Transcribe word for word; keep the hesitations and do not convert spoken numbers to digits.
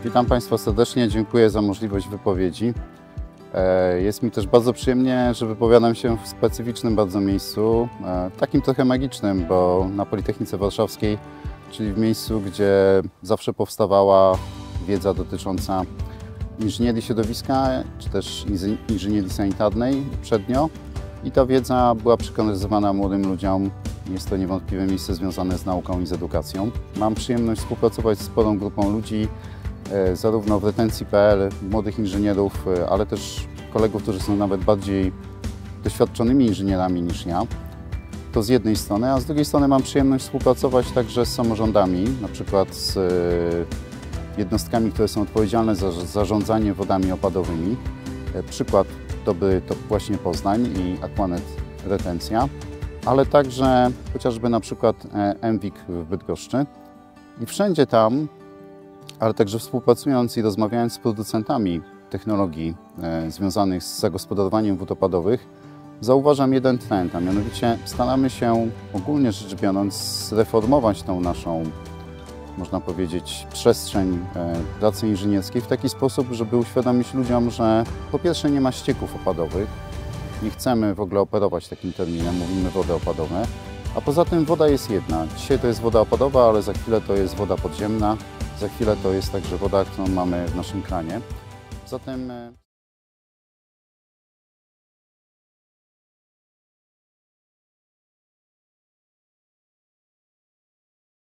Witam Państwa serdecznie, dziękuję za możliwość wypowiedzi. Jest mi też bardzo przyjemnie, że wypowiadam się w specyficznym bardzo miejscu, takim trochę magicznym, bo na Politechnice Warszawskiej, czyli w miejscu, gdzie zawsze powstawała wiedza dotycząca inżynierii środowiska, czy też inżynierii sanitarnej przednio. I ta wiedza była przekazywana młodym ludziom. Jest to niewątpliwie miejsce związane z nauką i z edukacją. Mam przyjemność współpracować z sporą grupą ludzi, zarówno w retencji kropka pe el, młodych inżynierów, ale też kolegów, którzy są nawet bardziej doświadczonymi inżynierami niż ja. To z jednej strony, a z drugiej strony mam przyjemność współpracować także z samorządami, na przykład z jednostkami, które są odpowiedzialne za zarządzanie wodami opadowymi. Przykład dobry to właśnie Poznań i Aquanet Retencja, ale także chociażby na przykład em wik w Bydgoszczy. I wszędzie tam, ale także współpracując i rozmawiając z producentami technologii e, związanych z zagospodarowaniem wód opadowych, zauważam jeden trend, a mianowicie staramy się ogólnie rzecz biorąc zreformować tą naszą, można powiedzieć, przestrzeń e, pracy inżynierskiej w taki sposób, żeby uświadomić ludziom, że po pierwsze nie ma ścieków opadowych, nie chcemy w ogóle operować takim terminem, mówimy wody opadowe, a poza tym woda jest jedna. Dzisiaj to jest woda opadowa, ale za chwilę to jest woda podziemna, za chwilę to jest także woda, którą mamy w naszym kranie. Zatem